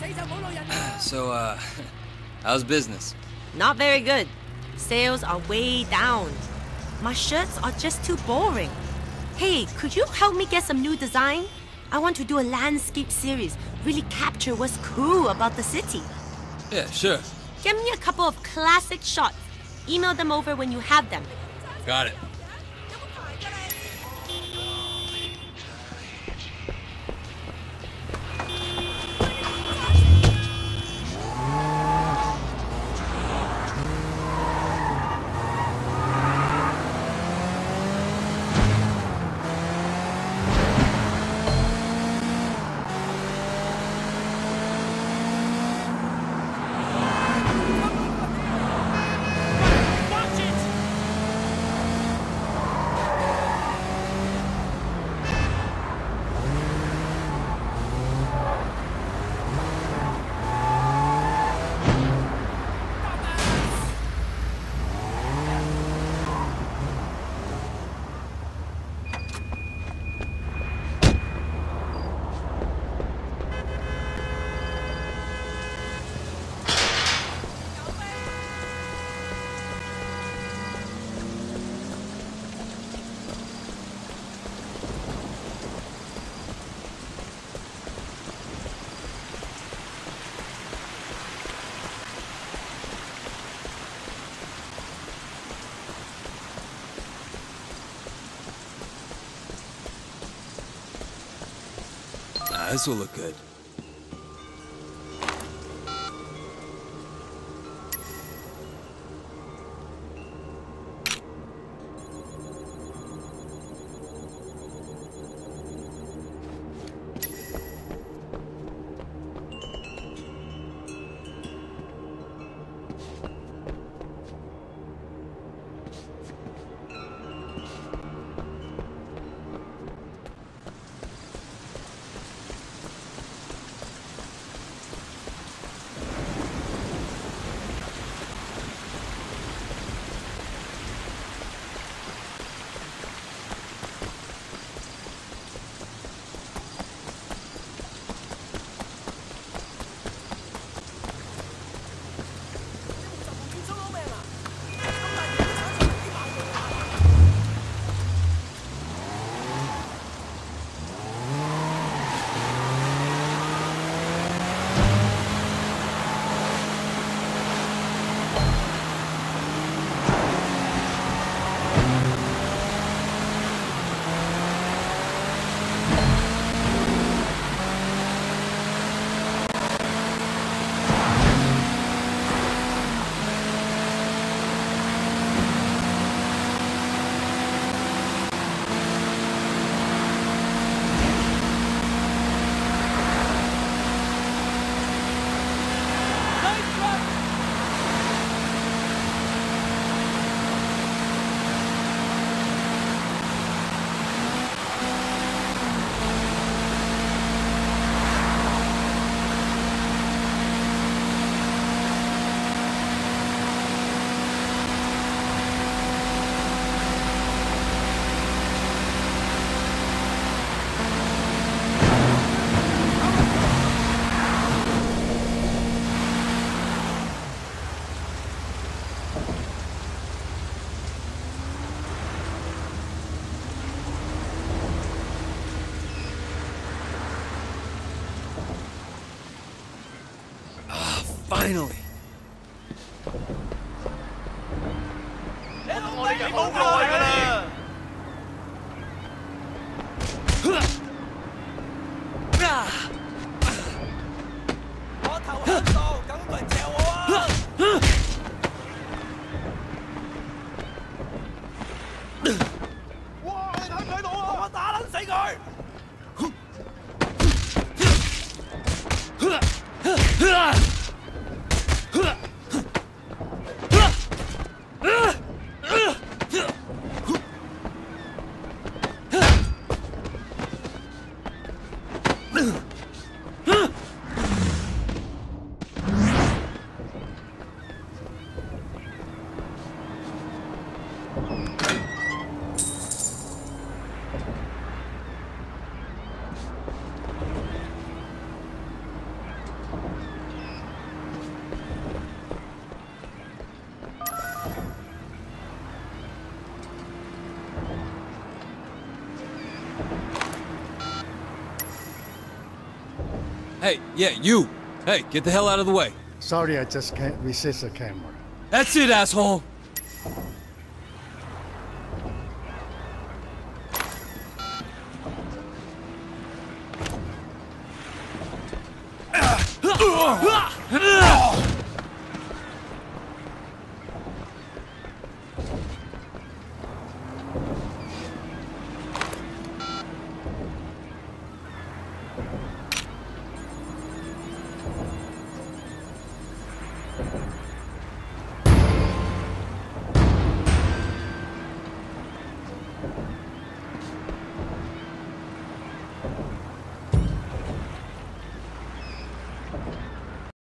So, how's business? Not very good. Sales are way down. My shirts are just too boring. Hey, could you help me get some new design? I want to do a landscape series, really capture what's cool about the city. Yeah, sure. Get me a couple of classic shots. Email them over when you have them. Got it. This will look good. Finally! Hey, yeah, you. Hey, get the hell out of the way. Sorry, I just can't resist the camera. That's it, asshole.